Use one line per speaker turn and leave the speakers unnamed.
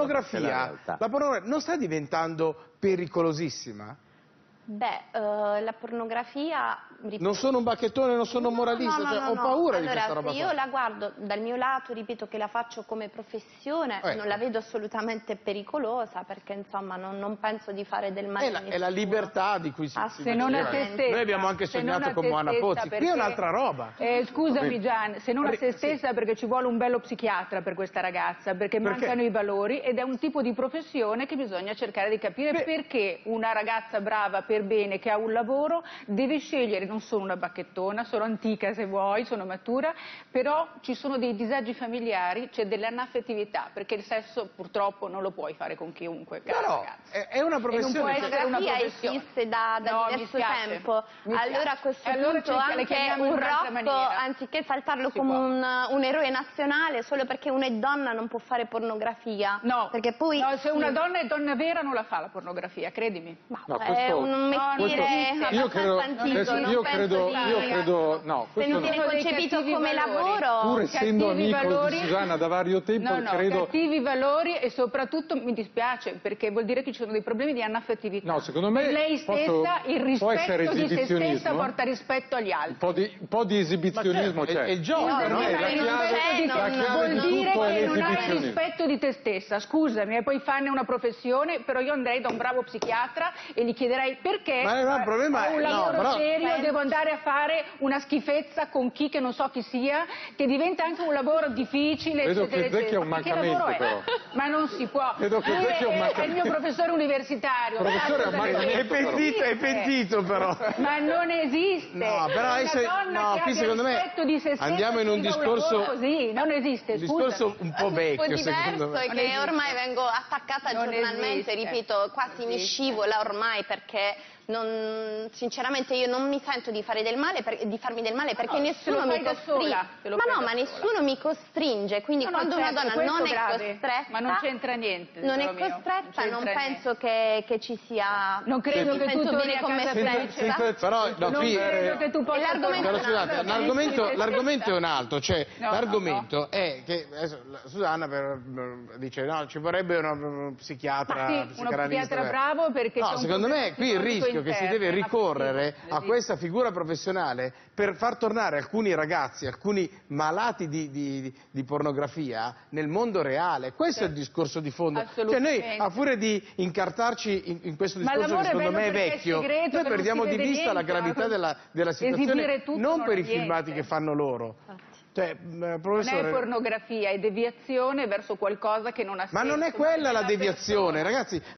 pornografia non sta diventando pericolosissima?
Beh, la pornografia... ripeto,
non sono un bacchettone, non sono un moralista, ho paura di questa roba.
Se io la guardo dal mio lato, ripeto che la faccio come professione, non la vedo assolutamente pericolosa, perché insomma non penso di fare del male a nessuno.
È la libertà di cui si
non
diceva.
a te stessa,
noi abbiamo anche sognato con Moana Pozzi, qui è un'altra roba.
Scusami Gian, se non a se stessa, perché ci vuole un bello psichiatra per questa ragazza, perché mancano i valori ed è un tipo di professione che bisogna cercare di capire perché una ragazza brava per bene che ha un lavoro deve scegliere. Non sono una bacchettona, sono antica se vuoi, sono matura, però ci sono dei disagi familiari, c'è dell'anaffettività, perché il sesso purtroppo non lo puoi fare con chiunque.
Però è una professione.
La pornografia esiste da diverso tempo, allora a questo punto anche un Rocco, anziché saltarlo come un eroe nazionale solo perché uno è donna non può fare pornografia.
No,
perché poi
se una donna è donna vera non la fa la pornografia, credimi.
È un mestiere abbastanza antico,
io credo, no,
se non viene concepito come lavoro.
Pur essendo amico di Susanna da vario tempo, credo...
cattivi valori e soprattutto mi dispiace perché vuol dire che ci sono dei problemi di anaffettività.
No, secondo me
lei stessa il rispetto di se stessa porta rispetto agli altri.
Un po' di esibizionismo c'è.
È il gioco, no?
La chiave di tutto è
non hai
l'esibizionismo.
rispetto di te stessa, scusami, e poi farne una professione, però io andrei da un bravo psichiatra e gli chiederei perché ho un lavoro serio, devo andare a fare una schifezza con chi che non so chi sia, che diventa anche un lavoro difficile.
Vedo che Zecchi è un mancamento, però.
Ma non si può.
Vedo che Zecchi è un mancamento.
È il mio professore universitario.
Professore,
è pentito però.
Ma non esiste.
No, però qui secondo me andiamo in un discorso
così, non esiste,
discorso un po' vecchio,
secondo me. È che ormai vengo attaccata giornalmente, ripeto, quasi mi scivola ormai perché sinceramente io non mi sento di fare del male, di farmi del male perché nessuno mi costringe. Ma nessuno mi costringe, quindi quando una donna non è costretta,
ma non c'entra niente.
Non è costretta, non penso che ci sia.
Non credo che tu
bene con me stessa.
Però qui l'argomento è un altro, cioè l'argomento è che Susanna dice no, ci vorrebbe uno psichiatra,
uno psichiatra bravo perché
no, secondo me qui il rischio che si deve ricorrere a questa figura professionale per far tornare alcuni ragazzi, alcuni malati di pornografia nel mondo reale. Questo è il discorso di fondo. Cioè noi a furia di incartarci in questo discorso che secondo me è vecchio, noi perdiamo di vista la gravità della situazione, non per i filmati che fanno loro. Cioè, professore...
Non è pornografia, è deviazione verso qualcosa che non ha senso.
Ma non è quella la deviazione, ragazzi.